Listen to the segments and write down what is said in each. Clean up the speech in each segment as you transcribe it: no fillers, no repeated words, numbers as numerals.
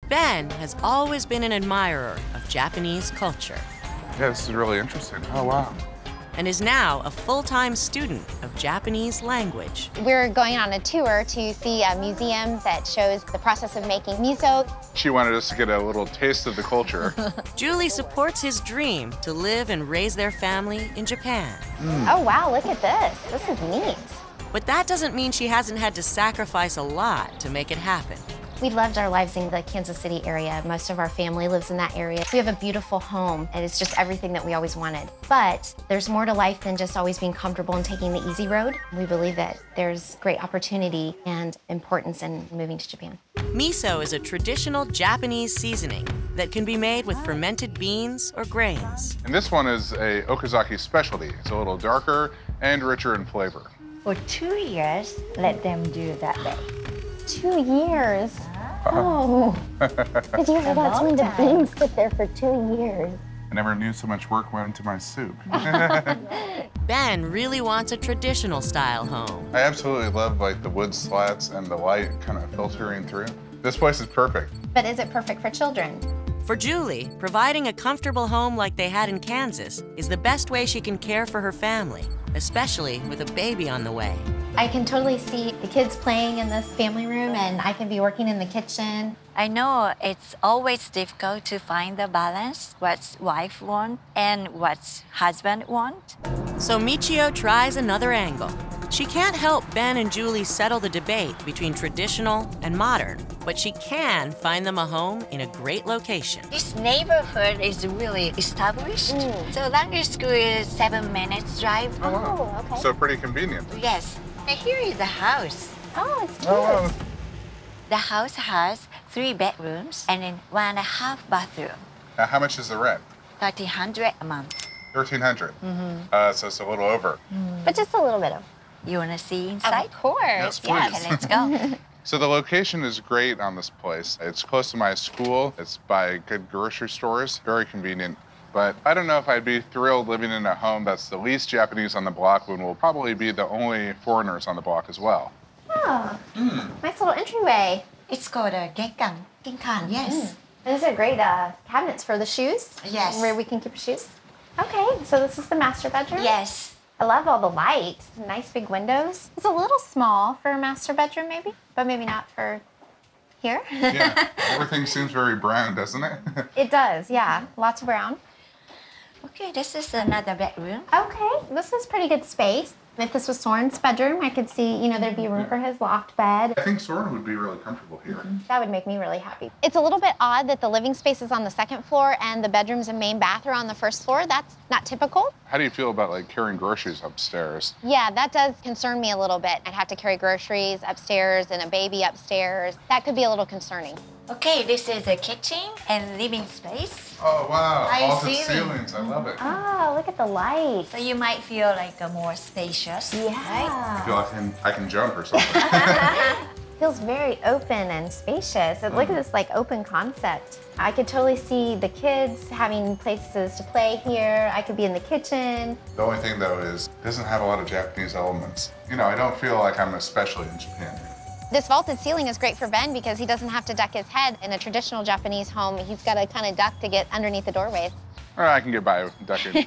Ben has always been an admirer of Japanese culture. Yeah, this is really interesting. Oh, wow. And is now a full-time student of Japanese language. We're going on a tour to see a museum that shows the process of making miso. She wanted us to get a little taste of the culture. Julie supports his dream to live and raise their family in Japan. Oh, wow, look at this. This is neat. But that doesn't mean she hasn't had to sacrifice a lot to make it happen. We loved our lives in the Kansas City area. Most of our family lives in that area. We have a beautiful home, and it's just everything that we always wanted. But there's more to life than just always being comfortable and taking the easy road. We believe that there's great opportunity and importance in moving to Japan. Miso is a traditional Japanese seasoning that can be made with fermented beans or grains. And this one is a Okazaki specialty. It's a little darker and richer in flavor. For 2 years, let them do that way. 2 years? Oh. Did you hear that? When the beans sit there for 2 years. I never knew so much work went into my soup. Ben really wants a traditional style home. I absolutely love like the wood slats and the light kind of filtering through. This place is perfect. But is it perfect for children? For Julie, providing a comfortable home like they had in Kansas is the best way she can care for her family, especially with a baby on the way. I can totally see the kids playing in this family room, and I can be working in the kitchen. I know it's always difficult to find the balance, what wife wants and what husband wants. So Michio tries another angle. She can't help Ben and Julie settle the debate between traditional and modern, but she can find them a home in a great location. This neighborhood is really established. So Langley School is 7 minutes drive. Oh, wow. okay. So pretty convenient. Yes. And here is the house. Oh, it's cute. Oh, wow. The house has 3 bedrooms and then 1.5 bathroom. How much is the rent? $1,300 a month. $1,300. So it's a little over. But just a little bit of. You want to see inside? Of course, Yes, please. Okay, let's go. So the location is great on this place. It's close to my school. It's by good grocery stores. Very convenient. But I don't know if I'd be thrilled living in a home that's the least Japanese on the block when we'll probably be the only foreigners on the block as well. Oh, nice little entryway. It's called a Genkan. Genkan, yes. And these are great cabinets for the shoes. Yes. Where we can keep our shoes. Okay, so this is the master bedroom. Yes. I love all the light. Nice big windows. It's a little small for a master bedroom maybe, but maybe not for here. Yeah, everything seems very brown, doesn't it? It does, yeah. Lots of brown. Okay, this is another bedroom. Okay, this is pretty good space. If this was Soren's bedroom, I could see, there'd be room for his loft bed. I think Soren would be really comfortable here. That would make me really happy. It's a little bit odd that the living space is on the second floor and the bedrooms and main bath are on the first floor. That's not typical. How do you feel about like carrying groceries upstairs? Yeah, that does concern me a little bit. I'd have to carry groceries upstairs and a baby upstairs. That could be a little concerning. Okay, this is a kitchen and living space. Oh, wow. High All the ceiling. ceilings. I love it. Oh, look at the light. So you might feel like a more spacious, right? I feel like I can jump or something. Feels very open and spacious. And look at this like open concept. I could totally see the kids having places to play here. I could be in the kitchen. The only thing though is it doesn't have a lot of Japanese elements. I don't feel like I'm especially in Japan. This vaulted ceiling is great for Ben because he doesn't have to duck his head. In a traditional Japanese home, he's got to kind of duck to get underneath the doorways. Or I can get by with ducking.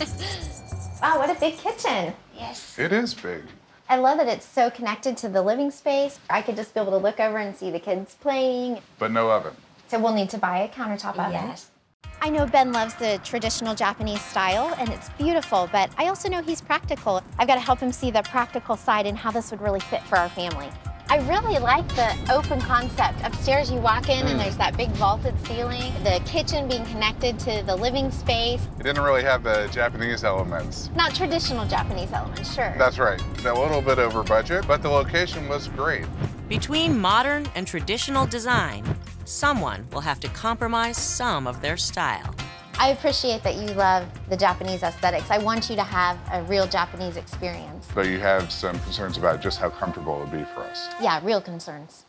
Wow, what a big kitchen. Yes. It is big. I love that it's so connected to the living space. I could just be able to look over and see the kids playing. But no oven. So we'll need to buy a countertop oven. Yes. I know Ben loves the traditional Japanese style, and it's beautiful, but I also know he's practical. I've got to help him see the practical side and how this would really fit for our family. I really like the open concept. Upstairs you walk in and there's that big vaulted ceiling, the kitchen being connected to the living space. It didn't really have the Japanese elements. Not traditional Japanese elements, sure. That's right. A little bit over budget, but the location was great. Between modern and traditional design, someone will have to compromise some of their style. I appreciate that you love the Japanese aesthetics. I want you to have a real Japanese experience. But you have some concerns about just how comfortable it would be for us. Yeah, real concerns.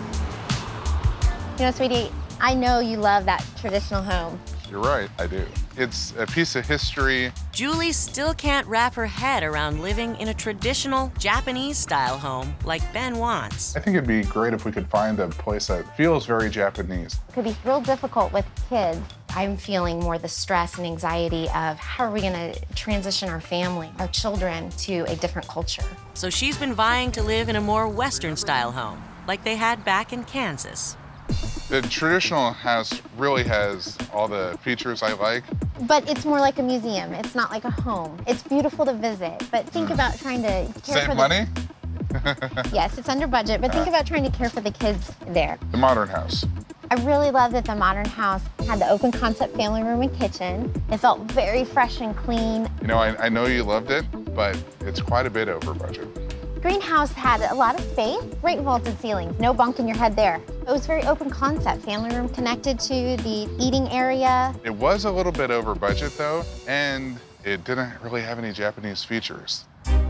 Sweetie, I know you love that traditional home. You're right, I do. It's a piece of history. Julie still can't wrap her head around living in a traditional Japanese-style home like Ben wants. I think it'd be great if we could find a place that feels very Japanese. It could be real difficult with kids. I'm feeling more the stress and anxiety of how are we going to transition our family, our children, to a different culture. So she's been vying to live in a more Western-style home, like they had back in Kansas. The traditional house really has all the features I like. But it's more like a museum. It's not like a home. It's beautiful to visit, but think about trying to care Save for money? Yes, it's under budget, but think about trying to care for the kids there. The modern house. I really love that the modern house had the open concept family room and kitchen. It felt very fresh and clean. You know, I know you loved it, but it's quite a bit over budget. Greenhouse had a lot of space, great vaulted ceilings, no bunk in your head there. It was very open concept, family room connected to the eating area. It was a little bit over budget though, and it didn't really have any Japanese features.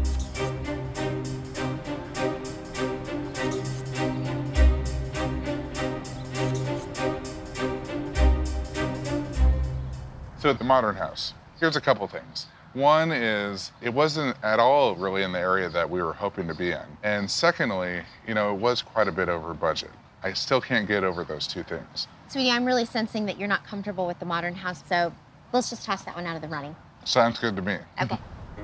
So at the modern house, here's a couple things. One is it wasn't at all really in the area that we were hoping to be in. And secondly, you know, it was quite a bit over budget. I still can't get over those two things. Sweetie, I'm really sensing that you're not comfortable with the modern house, so let's just toss that one out of the running. Sounds good to me. Okay.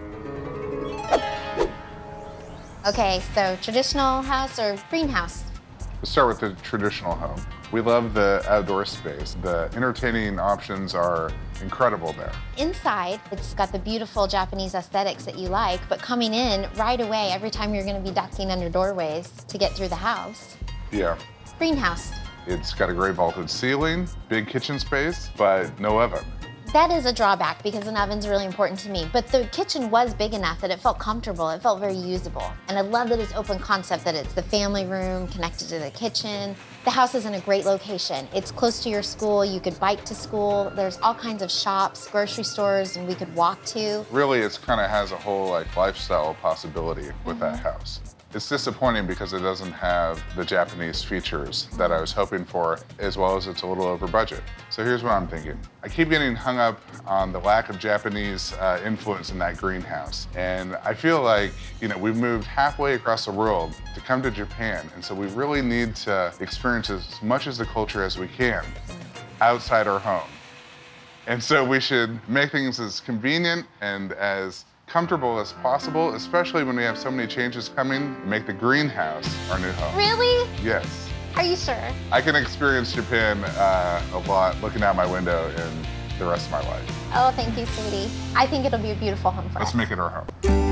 Okay, so traditional house or greenhouse? Let's start with the traditional home. We love the outdoor space. The entertaining options are incredible there. Inside, it's got the beautiful Japanese aesthetics that you like, but coming in right away, every time you're gonna be ducking under doorways to get through the house. Yeah. Greenhouse. It's got a great vaulted ceiling, big kitchen space, but no oven. That is a drawback because an oven's really important to me, but the kitchen was big enough that it felt comfortable, it felt very usable. And I love that it's open concept, that it's the family room connected to the kitchen. The house is in a great location. It's close to your school, you could bike to school. There's all kinds of shops, grocery stores, and we could walk to. Really, it's kind of has a whole like lifestyle possibility with that house. It's disappointing because it doesn't have the Japanese features that I was hoping for, as well as it's a little over budget. So here's what I'm thinking. I keep getting hung up on the lack of Japanese influence in that greenhouse. And I feel like, you know, we've moved halfway across the world to come to Japan. And so we really need to experience as much of the culture as we can outside our home. And so we should make things as convenient and as comfortable as possible, especially when we have so many changes coming, make the greenhouse our new home. Really? Yes. Are you sure? I can experience Japan a lot looking out my window in the rest of my life. Oh, thank you, sweetie. I think it'll be a beautiful home for us. Let's make it our home.